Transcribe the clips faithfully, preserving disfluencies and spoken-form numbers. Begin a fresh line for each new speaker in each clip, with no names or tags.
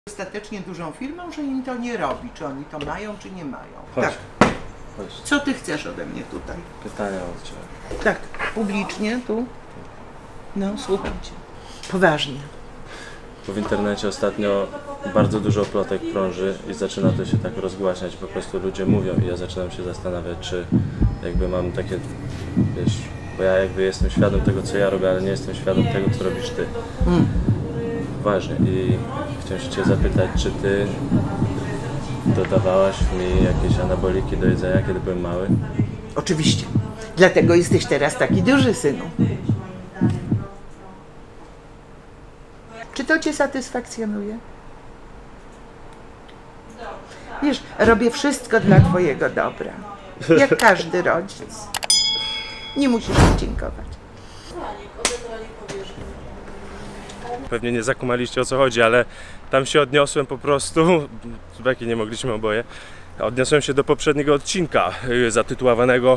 dostatecznie dużą firmą, że im to nie robi. Czy oni to mają, czy nie mają.
Chodź.
Tak.
Chodź.
Co ty chcesz ode mnie tutaj?
Pytania od Ciebie.
Tak, publicznie tu. No, słucham Cię. Poważnie.
Bo w internecie ostatnio bardzo dużo plotek krąży i zaczyna to się tak rozgłaśniać. Po prostu ludzie mówią i ja zaczynam się zastanawiać, czy jakby mam takie, wiesz, bo ja jakby jestem świadom tego, co ja robię, ale nie jestem świadom tego, co robisz Ty. Mm. Ważne. I chciałem się Cię zapytać, czy Ty dodawałaś mi jakieś anaboliki do jedzenia, kiedy byłem mały?
Oczywiście. Dlatego jesteś teraz taki duży, synu. Czy to Cię satysfakcjonuje? Wiesz, robię wszystko dla Twojego dobra. Jak każdy rodzic. Nie musisz mi dziękować.
Pewnie nie zakumaliście, o co chodzi, ale tam się odniosłem po prostu, z beki nie mogliśmy oboje, odniosłem się do poprzedniego odcinka zatytułowanego,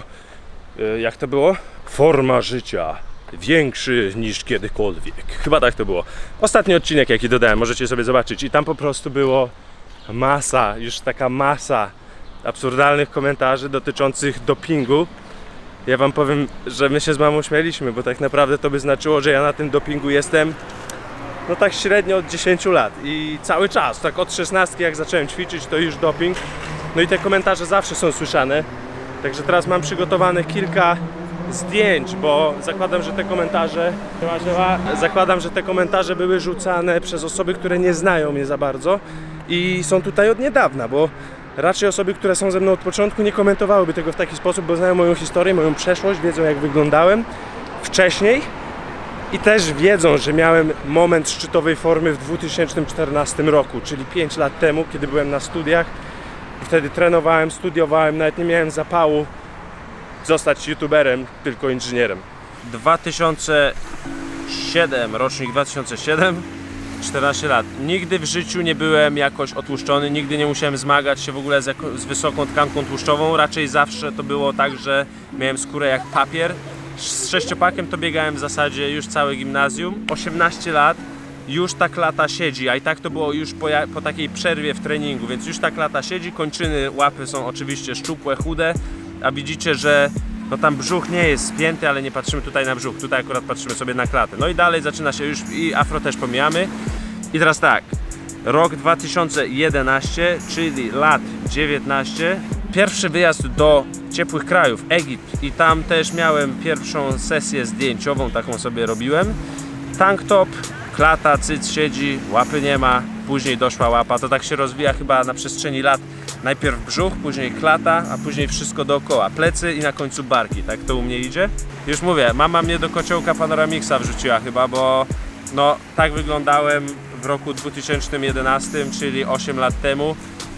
jak to było? Forma życia. Większy niż kiedykolwiek. Chyba tak to było. Ostatni odcinek, jaki dodałem, możecie sobie zobaczyć. I tam po prostu było masa, już taka masa absurdalnych komentarzy dotyczących dopingu. Ja wam powiem, że my się z mamą śmialiśmy, bo tak naprawdę to by znaczyło, że ja na tym dopingu jestem no tak średnio od dziesięciu lat. I cały czas, tak od szesnastki jak zacząłem ćwiczyć, to już doping. No i te komentarze zawsze są słyszane. Także teraz mam przygotowane kilka zdjęć, bo zakładam, że te komentarze zakładam, że te komentarze były rzucane przez osoby, które nie znają mnie za bardzo i są tutaj od niedawna, bo raczej osoby, które są ze mną od początku, nie komentowałyby tego w taki sposób, bo znają moją historię, moją przeszłość, wiedzą, jak wyglądałem wcześniej i też wiedzą, że miałem moment szczytowej formy w dwa tysiące czternastym roku, czyli pięć lat temu, kiedy byłem na studiach i wtedy trenowałem, studiowałem, nawet nie miałem zapału zostać youtuberem, tylko inżynierem. dwa tysiące siódmy, rocznik dwa tysiące siódmy, czternaście lat. Nigdy w życiu nie byłem jakoś otłuszczony, nigdy nie musiałem zmagać się w ogóle z, jako, z wysoką tkanką tłuszczową. Raczej zawsze to było tak, że miałem skórę jak papier. Z sześciopakiem to biegałem w zasadzie już całe gimnazjum. osiemnaście lat, już ta klata siedzi, a i tak to było już po, po takiej przerwie w treningu, więc już ta klata siedzi, kończyny łapy są oczywiście szczupłe, chude. A widzicie, że no tam brzuch nie jest spięty, ale nie patrzymy tutaj na brzuch, tutaj akurat patrzymy sobie na klatę. No i dalej zaczyna się już, i afro też pomijamy. I teraz tak, rok dwa tysiące jedenasty, czyli lat dziewiętnaście, pierwszy wyjazd do ciepłych krajów, Egipt, i tam też miałem pierwszą sesję zdjęciową, taką sobie robiłem. Tank top, klata, cyc siedzi, łapy nie ma, później doszła łapa, to tak się rozwija chyba na przestrzeni lat. Najpierw brzuch, później klata, a później wszystko dookoła, plecy i na końcu barki, tak to u mnie idzie. Już mówię, mama mnie do kociołka Panoramixa wrzuciła chyba, bo no tak wyglądałem w roku dwa tysiące jedenastym, czyli osiem lat temu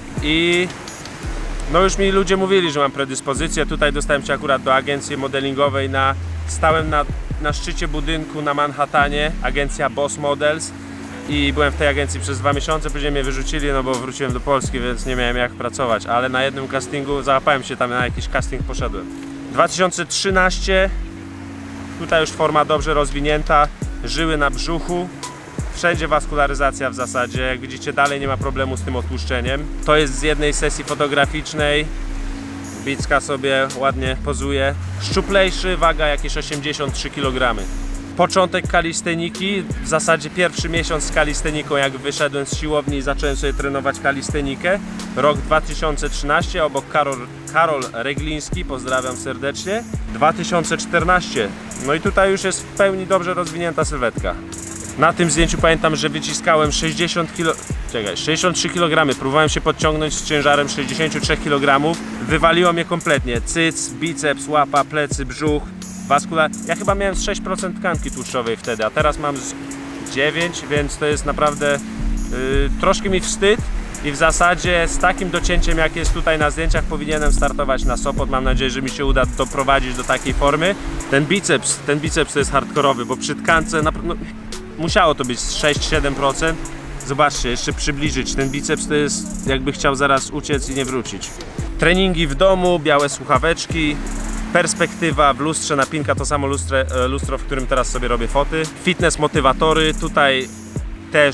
i no już mi ludzie mówili, że mam predyspozycję. Tutaj dostałem się akurat do agencji modelingowej, na, stałem na, na szczycie budynku na Manhattanie, agencja Boss Models. I byłem w tej agencji przez dwa miesiące, później mnie wyrzucili, no bo wróciłem do Polski, więc nie miałem jak pracować, ale na jednym castingu załapałem się, tam na jakiś casting poszedłem. dwa tysiące trzynasty, tutaj już forma dobrze rozwinięta, żyły na brzuchu, wszędzie waskularyzacja w zasadzie, jak widzicie dalej nie ma problemu z tym otłuszczeniem. To jest z jednej sesji fotograficznej, Bicka sobie ładnie pozuje, szczuplejszy, waga jakieś osiemdziesiąt trzy kilogramy. Początek kalisteniki, w zasadzie pierwszy miesiąc z kalisteniką, jak wyszedłem z siłowni i zacząłem sobie trenować kalistenikę. Rok dwa tysiące trzynasty, obok Karol, Karol Regliński, pozdrawiam serdecznie. dwa tysiące czternasty, no i tutaj już jest w pełni dobrze rozwinięta sylwetka. Na tym zdjęciu pamiętam, że wyciskałem sześćdziesiąt kilo, czekaj, sześćdziesiąt trzy kilogramy, próbowałem się podciągnąć z ciężarem sześćdziesiąt trzy kilogramy, wywaliło mnie kompletnie, cyc, biceps, łapa, plecy, brzuch. Waskula... Ja chyba miałem z sześć procent tkanki tłuszczowej wtedy, a teraz mam z dziewięć procent, więc to jest naprawdę yy, troszkę mi wstyd i w zasadzie z takim docięciem, jak jest tutaj na zdjęciach, powinienem startować na Sopot. Mam nadzieję, że mi się uda doprowadzić do takiej formy. Ten biceps, ten biceps to jest hardkorowy, bo przy tkance no, musiało to być sześć siedem procent. Zobaczcie, jeszcze przybliżyć, ten biceps to jest jakby chciał zaraz uciec i nie wrócić. Treningi w domu, białe słuchaweczki. Perspektywa w lustrze, napinka to samo lustre, lustro, w którym teraz sobie robię foty. Fitness motywatory, tutaj też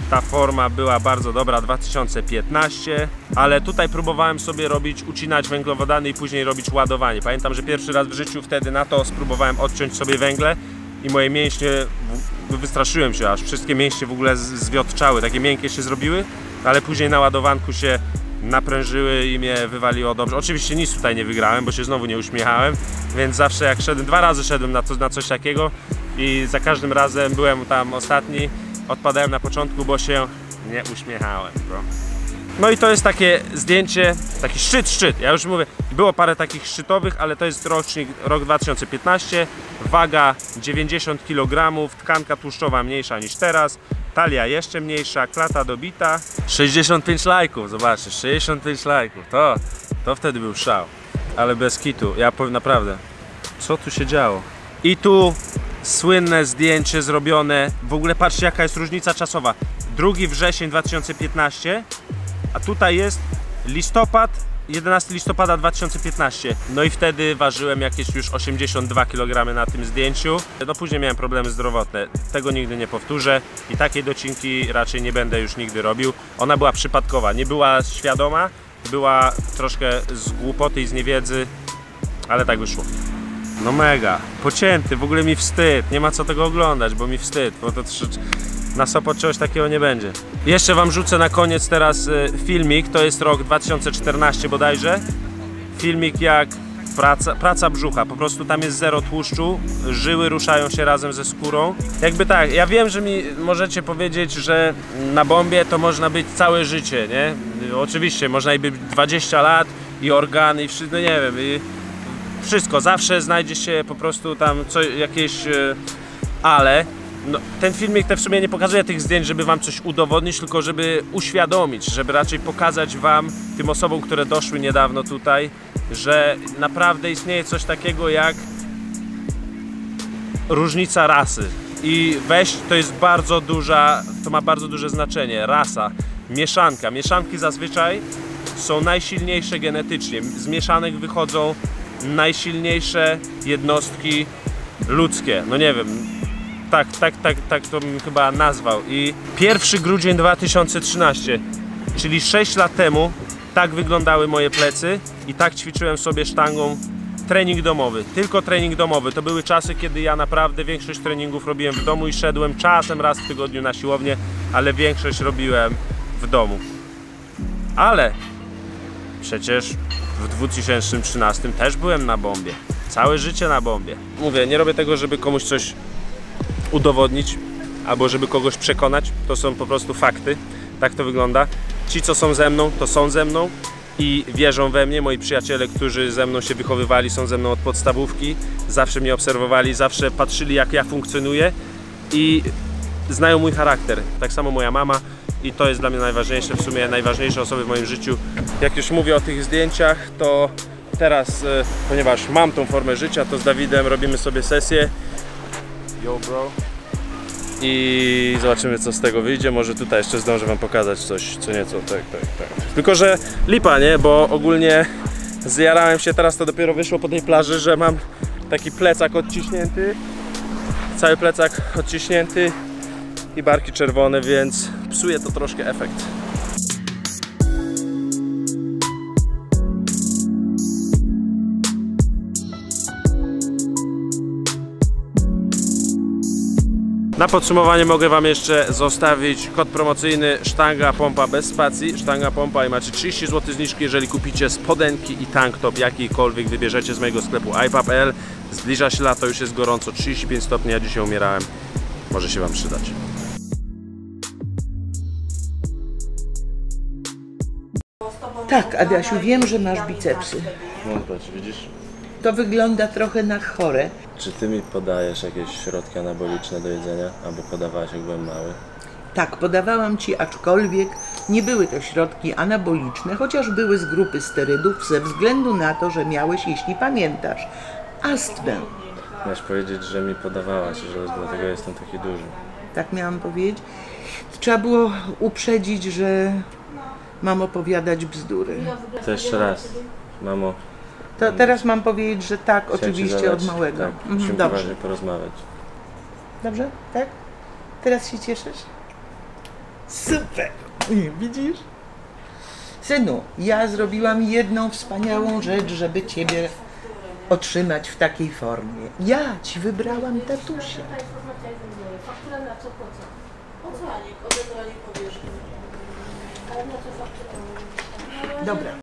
ta forma była bardzo dobra, dwa tysiące piętnaście, ale tutaj próbowałem sobie robić, ucinać węglowodany i później robić ładowanie. Pamiętam, że pierwszy raz w życiu wtedy na to spróbowałem odciąć sobie węgle i moje mięśnie, wystraszyłem się, aż wszystkie mięśnie w ogóle zwiotczały, takie miękkie się zrobiły, ale później na ładowanku się naprężyły i mnie wywaliło dobrze. Oczywiście nic tutaj nie wygrałem, bo się znowu nie uśmiechałem, więc zawsze jak szedłem, dwa razy szedłem na, to, na coś takiego i za każdym razem byłem tam ostatni, odpadałem na początku, bo się nie uśmiechałem. Bro. No i to jest takie zdjęcie, taki szczyt, szczyt. Ja już mówię, było parę takich szczytowych, ale to jest rocznik, rok dwa tysiące piętnasty, waga dziewięćdziesiąt kilogramów, tkanka tłuszczowa mniejsza niż teraz, talia jeszcze mniejsza, klata dobita, sześćdziesiąt pięć lajków, zobaczcie, sześćdziesiąt pięć lajków, to, to wtedy był szał, ale bez kitu, ja powiem naprawdę, co tu się działo? I tu słynne zdjęcie zrobione, w ogóle patrzcie jaka jest różnica czasowa, drugi wrzesień dwa tysiące piętnasty, a tutaj jest listopad, jedenastego listopada dwa tysiące piętnasty. No i wtedy ważyłem jakieś już osiemdziesiąt dwa kilogramy na tym zdjęciu. No później miałem problemy zdrowotne. Tego nigdy nie powtórzę i takiej docinki raczej nie będę już nigdy robił. Ona była przypadkowa, nie była świadoma, była troszkę z głupoty i z niewiedzy, ale tak wyszło. No mega, pocięty, w ogóle mi wstyd, nie ma co tego oglądać, bo mi wstyd, bo to na Sopot czegoś takiego nie będzie. Jeszcze wam rzucę na koniec teraz y, filmik, to jest rok dwa tysiące czternasty bodajże. Filmik jak praca, praca brzucha, po prostu tam jest zero tłuszczu, żyły ruszają się razem ze skórą. Jakby tak, ja wiem, że mi możecie powiedzieć, że na bombie to można być całe życie, nie? Oczywiście, można i być dwadzieścia lat i organy i wszystko, no nie wiem, i wszystko, zawsze znajdzie się po prostu tam co, jakieś, y, ale no, ten filmik te w sumie nie pokazuje tych zdjęć, żeby wam coś udowodnić, tylko żeby uświadomić, żeby raczej pokazać wam, tym osobom, które doszły niedawno tutaj, że naprawdę istnieje coś takiego jak różnica rasy. I weź, to jest bardzo duża, to ma bardzo duże znaczenie, rasa, mieszanka. Mieszanki zazwyczaj są najsilniejsze genetycznie. Z mieszanek wychodzą najsilniejsze jednostki ludzkie. No nie wiem, tak, tak, tak, tak to bym chyba nazwał. I pierwszy grudzień dwa tysiące trzynasty, czyli sześć lat temu, tak wyglądały moje plecy i tak ćwiczyłem sobie sztangą trening domowy. Tylko trening domowy. To były czasy, kiedy ja naprawdę większość treningów robiłem w domu i szedłem czasem raz w tygodniu na siłownię, ale większość robiłem w domu. Ale przecież w dwa tysiące trzynastym też byłem na bombie. Całe życie na bombie. Mówię, nie robię tego, żeby komuś coś udowodnić albo żeby kogoś przekonać. To są po prostu fakty. Tak to wygląda. Ci, co są ze mną, to są ze mną i wierzą we mnie. Moi przyjaciele, którzy ze mną się wychowywali, są ze mną od podstawówki. Zawsze mnie obserwowali, zawsze patrzyli, jak ja funkcjonuję i znają mój charakter. Tak samo moja mama. I to jest dla mnie najważniejsze, w sumie najważniejsze osoby w moim życiu. Jak już mówię o tych zdjęciach, to teraz, e, ponieważ mam tą formę życia, to z Dawidem robimy sobie sesję. Yo bro. I zobaczymy, co z tego wyjdzie. Może tutaj jeszcze zdążę wam pokazać coś, co nieco, tak, tak, tak. Tylko że lipa, nie? Bo ogólnie zjarałem się, teraz to dopiero wyszło po tej plaży, że mam taki plecak odciśnięty. Cały plecak odciśnięty i barki czerwone, więc psuje to troszkę efekt. Na podsumowanie mogę wam jeszcze zostawić kod promocyjny Sztanga Pompa bez spacji, Sztanga Pompa i macie trzydzieści złotych zniżki, jeżeli kupicie spodenki i tank top jakikolwiek wybierzecie z mojego sklepu i p a p kropka p l. Zbliża się lato, już jest gorąco, trzydzieści pięć stopni, ja dzisiaj umierałem. Może się wam przydać.
Tak, Adasiu, wiem, że masz bicepsy.
No patrz, widzisz?
To wygląda trochę na chore.
Czy ty mi podajesz jakieś środki anaboliczne do jedzenia? Albo podawałaś, jak byłem mały?
Tak, podawałam ci, aczkolwiek nie były to środki anaboliczne, chociaż były z grupy sterydów ze względu na to, że miałeś, jeśli pamiętasz, astmę.
Miałeś powiedzieć, że mi podawałaś, że dlatego jestem taki duży.
Tak miałam powiedzieć. Trzeba było uprzedzić, że mam opowiadać bzdury.
To jeszcze raz, mamo.
To teraz mam powiedzieć, że tak,
Chciałem
oczywiście
zadać,
od małego.
Tak,
Mhm,
musimy
dobrze.
poważnie porozmawiać.
Dobrze? Tak? Teraz się cieszysz? Super! Widzisz? Synu, ja zrobiłam jedną wspaniałą rzecz, żeby ciebie otrzymać w takiej formie. Ja ci wybrałam tatusia.
Ta informacja jest z mojej. Faktura na co, po co? Po co? Odebranie powierzchni. Ale na co faktura?
Dobra.